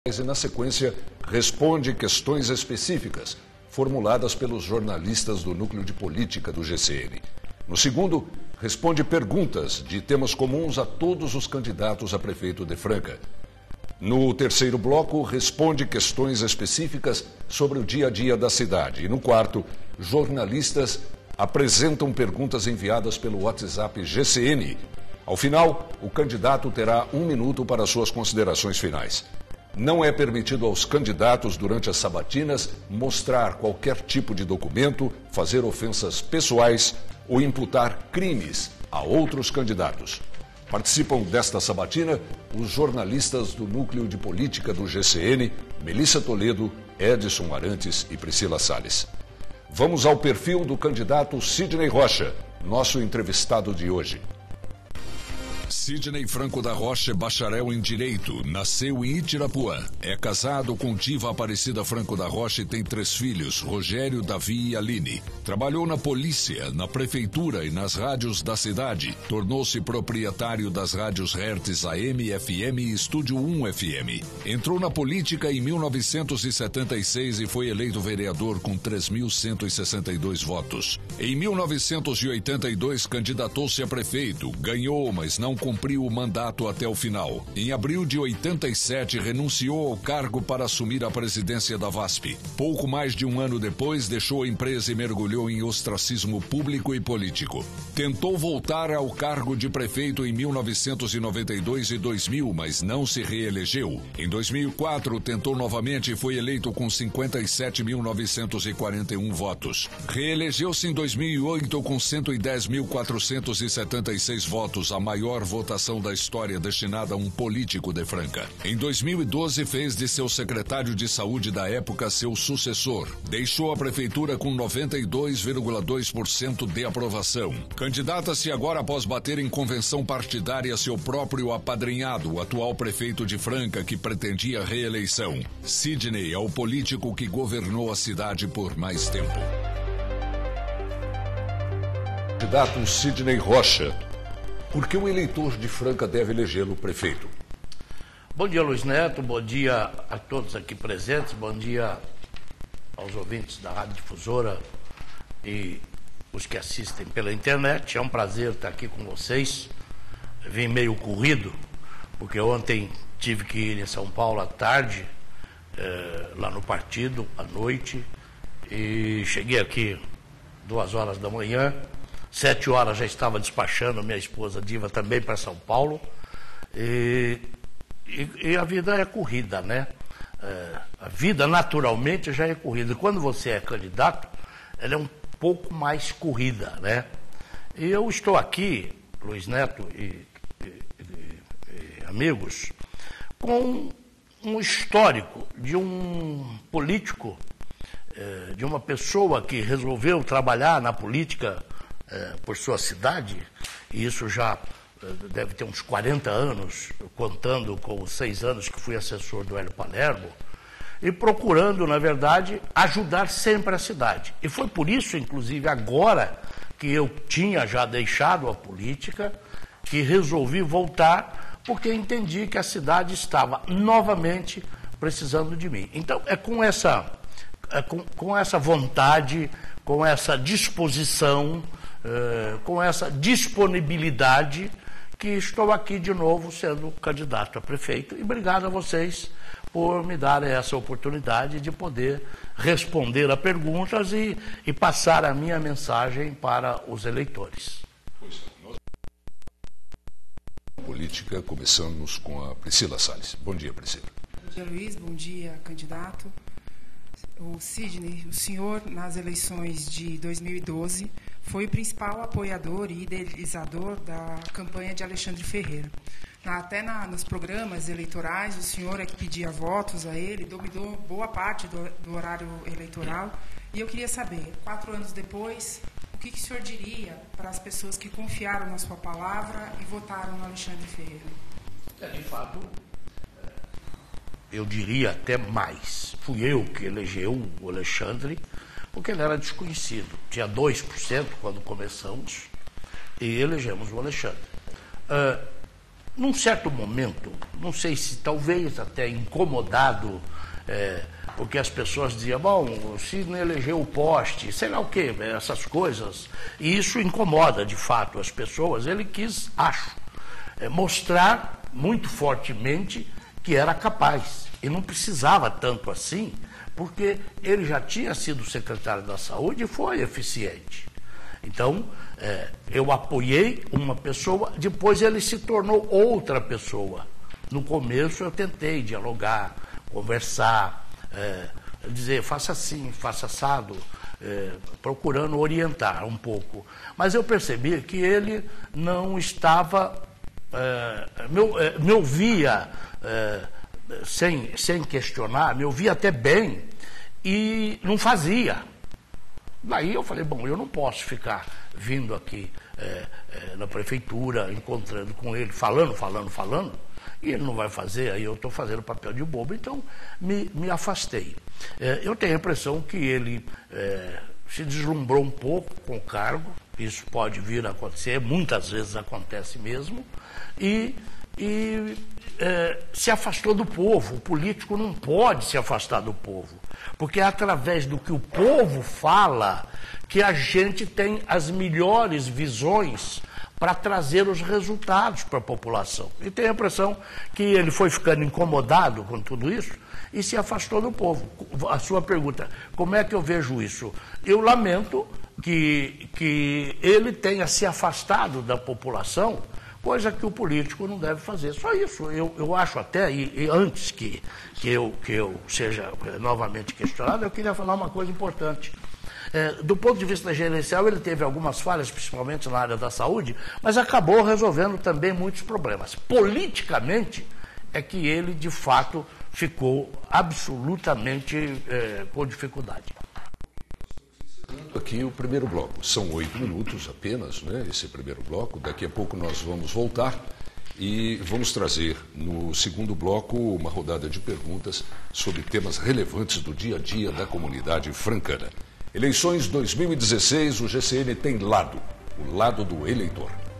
e, na sequência, responde questões específicas formuladas pelos jornalistas do Núcleo de Política do GCN. No segundo, responde perguntas de temas comuns a todos os candidatos a prefeito de Franca. No terceiro bloco, responde questões específicas sobre o dia a dia da cidade. E no quarto, jornalistas apresentam perguntas enviadas pelo WhatsApp GCN. Ao final, o candidato terá 1 minuto para suas considerações finais. Não é permitido aos candidatos, durante as sabatinas, mostrar qualquer tipo de documento, fazer ofensas pessoais ou imputar crimes a outros candidatos. Participam desta sabatina os jornalistas do Núcleo de Política do GCN, Melissa Toledo, Edson Arantes e Priscila Salles. Vamos ao perfil do candidato Sidney Rocha, nosso entrevistado de hoje. Sidney Franco da Rocha é bacharel em Direito, nasceu em Itirapuã. É casado com Diva Aparecida Franco da Rocha e tem 3 filhos, Rogério, Davi e Aline. Trabalhou na polícia, na prefeitura e nas rádios da cidade. Tornou-se proprietário das rádios Hertz AM, FM e Estúdio 1 FM. Entrou na política em 1976 e foi eleito vereador com 3.162 votos. Em 1982, candidatou-se a prefeito, ganhou, mas não cumpriu o mandato até o final. Em abril de 87, renunciou ao cargo para assumir a presidência da VASP. Pouco mais de 1 ano depois, deixou a empresa e mergulhou em ostracismo público e político. Tentou voltar ao cargo de prefeito em 1992 e 2000, mas não se reelegeu. Em 2004, tentou novamente e foi eleito com 57.941 votos. Reelegeu-se em 2008 com 110.476 votos, a maior votação da história destinada a um político de Franca. Em 2012, fez de seu secretário de saúde da época seu sucessor. Deixou a prefeitura com 92,2% de aprovação. Candidata-se agora após bater em convenção partidária seu próprio apadrinhado, o atual prefeito de Franca, que pretendia reeleição. Sidney é o político que governou a cidade por mais tempo. Candidato Sidney Rocha. Por que o eleitor de Franca deve elegê-lo prefeito? Bom dia, Luiz Neto. Bom dia a todos aqui presentes. Bom dia aos ouvintes da Rádio Difusora e os que assistem pela internet. É um prazer estar aqui com vocês. Vim meio corrido, porque ontem tive que ir em São Paulo à tarde, lá no partido, à noite, e cheguei aqui 2 horas da manhã. 7 horas já estava despachando minha esposa Diva também para São Paulo. E a vida é corrida, né? A vida naturalmente já é corrida. Quando você é candidato, ela é um pouco mais corrida, né? E eu estou aqui, Luiz Neto e amigos, com um histórico de um político, de uma pessoa que resolveu trabalhar na política por sua cidade, e isso já deve ter uns 40 anos, contando com os 6 anos que fui assessor do Hélio Palermo, e procurando, na verdade, ajudar sempre a cidade. E foi por isso, inclusive, agora que eu tinha já deixado a política, que resolvi voltar, porque entendi que a cidade estava novamente precisando de mim. Então, é com essa vontade, com essa disposição, com essa disponibilidade, que estou aqui de novo sendo candidato a prefeito. E obrigado a vocês por me darem essa oportunidade de poder responder a perguntas e passar a minha mensagem para os eleitores. Política, começamos com a Priscila Salles. Bom dia, Priscila. Bom dia, Luiz. Bom dia, candidato. O Sidney, o senhor, nas eleições de 2012, foi o principal apoiador e idealizador da campanha de Alexandre Ferreira. Até nos programas eleitorais, o senhor é que pedia votos a ele, dominou boa parte do horário eleitoral. E eu queria saber, 4 anos depois, o que o senhor diria para as pessoas que confiaram na sua palavra e votaram no Alexandre Ferreira? De fato, eu diria até mais. Fui eu que elegeu o Alexandre, porque ele era desconhecido. Tinha 2% quando começamos e elegemos o Alexandre. num certo momento, não sei se talvez até incomodado, porque as pessoas diziam, bom, o Sidney elegeu o poste, sei lá o quê, essas coisas, e isso incomoda de fato as pessoas. Ele quis, acho, mostrar muito fortemente que era capaz, e não precisava tanto assim, porque ele já tinha sido secretário da Saúde e foi eficiente. Então, eu apoiei uma pessoa, depois ele se tornou outra pessoa. No começo eu tentei dialogar, conversar, dizer, faça assim, faça assado, procurando orientar um pouco. Mas eu percebi que ele não estava, me ouvia sem questionar, me ouvia até bem e não fazia. Daí eu falei, bom, eu não posso ficar vindo aqui na prefeitura, encontrando com ele, falando, e ele não vai fazer, aí eu estou fazendo o papel de bobo, então me afastei. Eu tenho a impressão que ele se deslumbrou um pouco com o cargo, isso pode vir a acontecer, muitas vezes acontece mesmo, e se afastou do povo. O político não pode se afastar do povo, porque é através do que o povo fala que a gente tem as melhores visões para trazer os resultados para a população. E tenho a impressão que ele foi ficando incomodado com tudo isso e se afastou do povo. A sua pergunta, como é que eu vejo isso? Eu lamento que ele tenha se afastado da população, coisa que o político não deve fazer. Só isso. Eu acho até, e antes que eu seja novamente questionado, eu queria falar uma coisa importante. Do ponto de vista gerencial, ele teve algumas falhas, principalmente na área da saúde, mas acabou resolvendo também muitos problemas. Politicamente, é que ele, de fato, ficou absolutamente com dificuldade. Aqui o primeiro bloco. São 8 minutos apenas, né, esse primeiro bloco. Daqui a pouco nós vamos voltar e vamos trazer no segundo bloco uma rodada de perguntas sobre temas relevantes do dia a dia da comunidade francana. Eleições 2016, o GCN tem lado, o lado do eleitor.